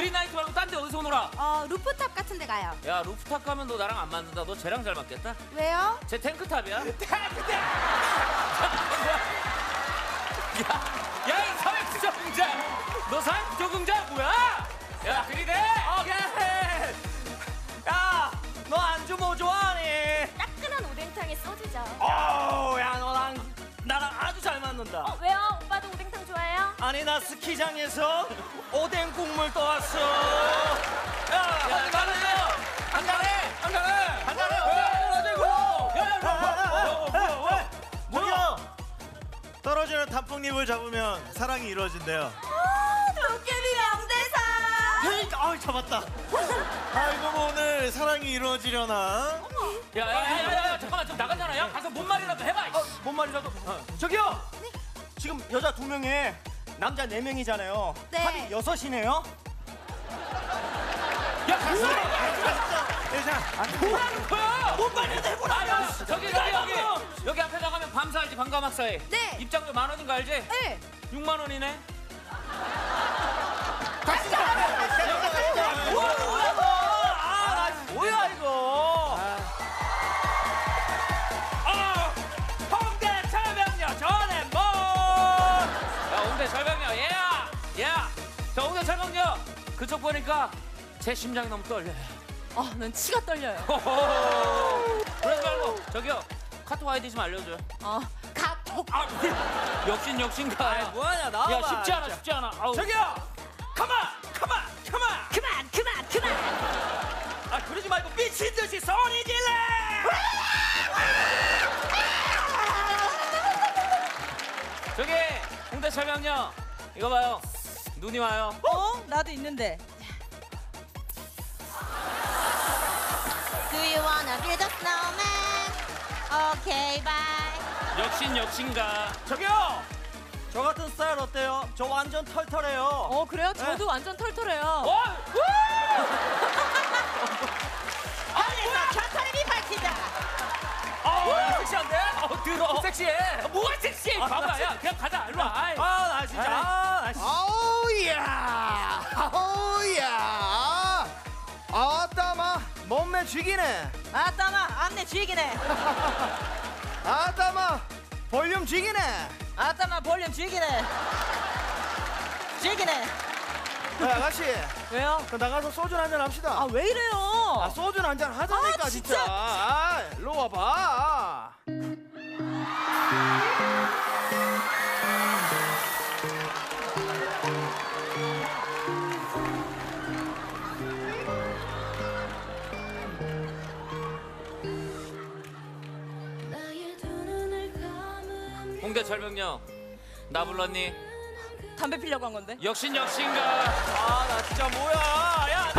그린나이트 말고 딴 데 어디서 놀아? 루프탑 같은 데 가요. 야, 루프탑 가면 너 나랑 안 맞는다. 너 쟤랑 잘 맞겠다. 왜요? 쟤 탱크탑이야. 탱크탑! 야, 이 사회 부적응자! 너 사회 부적응자 뭐야? 야, 들이대! 오케이. 야, 너 안주 뭐 좋아하니? 따끈한 오뎅탕에 소주죠. 야, 나랑 아주 잘 맞는다. 왜요? 오빠도 오뎅탕 좋아해요? 아니, 나 스키장에서 오뎅 국물 떠왔어. 야, 야, 나는요! 한잔해! 한잔해! 저기요! 떨어지는 단풍잎을 잡으면 사랑이 이루어진대요. 도깨비 명대사. 아, 잡았다. 아이고, 뭐 오늘 사랑이 이루어지려나? 야, 잠깐만, 좀 나가잖아. 야, 가서 뭔 말이라도 해봐. 뭔 말이라도. 저기요. 지금 여자 2명에 남자 4명이잖아요. 네. 합이 6이네요. 야, 갔어! 뭐라는 거야? 뭔 말이라도 해보라. 여기 앞에 나가면 밤사 알지? 밤가막사에. 네. 입장료 10,000원인 거 알지? 네. 6만 원이네. 뭐야 이거? 홍대 철벽녀 전에 뭐? 야, 홍대 철벽녀, 얘야. 저 홍대 철벽녀 그쪽 보니까 제 심장이 너무 떨려요. 난 치가 떨려요. 그러지 말고 저기요, 카톡 아이디 좀 알려줘요. 카톡. 역신가. 뭐하냐 나와봐. 야, 쉽지 않아. 아우. 저기요. 컴온. 그만. 그러지 말고 미친 듯이 소리 질러. 저기 홍대 철벽녀 이거 봐요. 눈이 와요. 나도 있는데. Do you wanna build a snowman? Okay, bye. 역신가. 저기요. 저 같은 스타일 어때요? 저 완전 털털해요. 그래요? 저도 완전 털털해요. 하늘에서 겨털비 밝힌다. 섹시한데? 들어. 섹시해. 뭐가 섹시해? 봐봐, 야, 그냥 가자. 일로 와. 아이. 나 진짜. 아우야! 아따마, 몸매 죽이네. 아따마, 안내 쥐기네. 아따마, 볼륨 죽이네. 아따마, 볼륨 쥐기네. 아가씨, 왜요? 그럼 나가서 소주 한잔 합시다. 왜 이래요? 소주 한잔 하자니까, 진짜. 일로 와봐. 홍대 철벽녀 나 불렀니? 담배 피려고 한 건데. 역신가. 나 진짜 뭐야? 야,